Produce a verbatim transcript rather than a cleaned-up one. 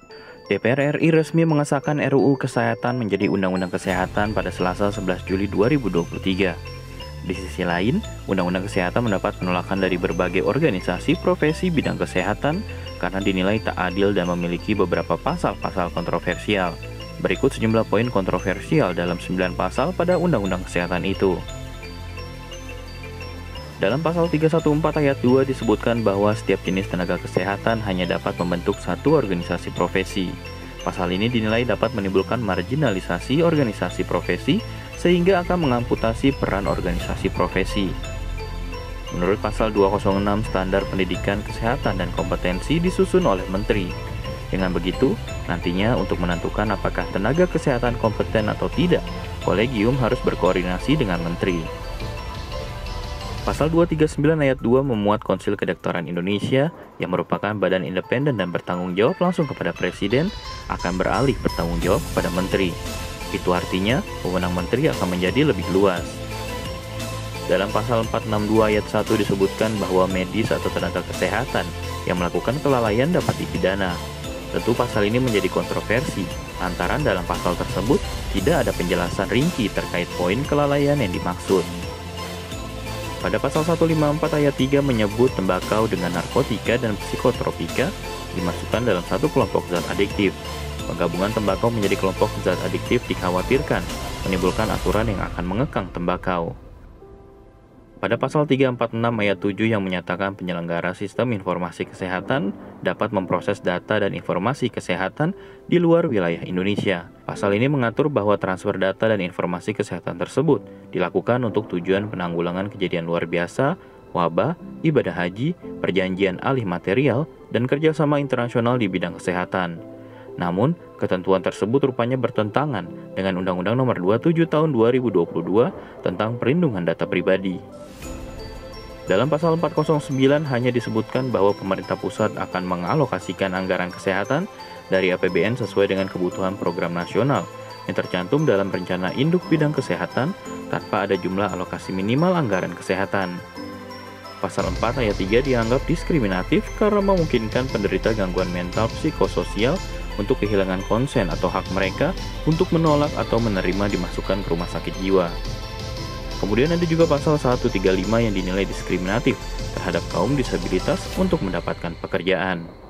D P R R I resmi mengesahkan R U U Kesehatan menjadi Undang-Undang Kesehatan pada Selasa sebelas Juli dua ribu dua puluh tiga. Di sisi lain, Undang-Undang Kesehatan mendapat penolakan dari berbagai organisasi profesi bidang kesehatan karena dinilai tak adil dan memiliki beberapa pasal-pasal kontroversial. Berikut sejumlah poin kontroversial dalam sembilan pasal pada Undang-Undang Kesehatan itu. Dalam pasal tiga ratus empat belas ayat dua disebutkan bahwa setiap jenis tenaga kesehatan hanya dapat membentuk satu organisasi profesi. Pasal ini dinilai dapat menimbulkan marginalisasi organisasi profesi sehingga akan mengamputasi peran organisasi profesi. Menurut pasal dua ratus enam, standar pendidikan kesehatan dan kompetensi disusun oleh menteri. Dengan begitu, nantinya untuk menentukan apakah tenaga kesehatan kompeten atau tidak, kolegium harus berkoordinasi dengan menteri. Pasal dua ratus tiga puluh sembilan ayat dua memuat Konsil Kedokteran Indonesia yang merupakan badan independen dan bertanggung jawab langsung kepada Presiden akan beralih bertanggung jawab kepada Menteri. Itu artinya, wewenang Menteri akan menjadi lebih luas. Dalam pasal empat ratus enam puluh dua ayat satu disebutkan bahwa medis atau tenaga kesehatan yang melakukan kelalaian dapat dipidana. Tentu pasal ini menjadi kontroversi, lantaran dalam pasal tersebut tidak ada penjelasan rinci terkait poin kelalaian yang dimaksud. Pada pasal seratus lima puluh empat ayat tiga menyebut tembakau dengan narkotika dan psikotropika dimasukkan dalam satu kelompok zat adiktif. Penggabungan tembakau menjadi kelompok zat adiktif dikhawatirkan menimbulkan aturan yang akan mengekang tembakau. Pada pasal tiga ratus empat puluh enam ayat tujuh yang menyatakan penyelenggara sistem informasi kesehatan dapat memproses data dan informasi kesehatan di luar wilayah Indonesia. Pasal ini mengatur bahwa transfer data dan informasi kesehatan tersebut dilakukan untuk tujuan penanggulangan kejadian luar biasa, wabah, ibadah haji, perjanjian alih material, dan kerjasama internasional di bidang kesehatan. Namun, ketentuan tersebut rupanya bertentangan dengan Undang-Undang Nomor dua puluh tujuh Tahun dua ribu dua puluh dua tentang perlindungan data pribadi. Dalam pasal empat ratus sembilan hanya disebutkan bahwa pemerintah pusat akan mengalokasikan anggaran kesehatan dari A P B N sesuai dengan kebutuhan program nasional yang tercantum dalam rencana induk bidang kesehatan tanpa ada jumlah alokasi minimal anggaran kesehatan. Pasal empat ayat tiga dianggap diskriminatif karena memungkinkan penderita gangguan mental psikososial untuk kehilangan konsen atau hak mereka untuk menolak atau menerima dimasukkan ke rumah sakit jiwa. Kemudian ada juga pasal seratus tiga puluh lima yang dinilai diskriminatif terhadap kaum disabilitas untuk mendapatkan pekerjaan.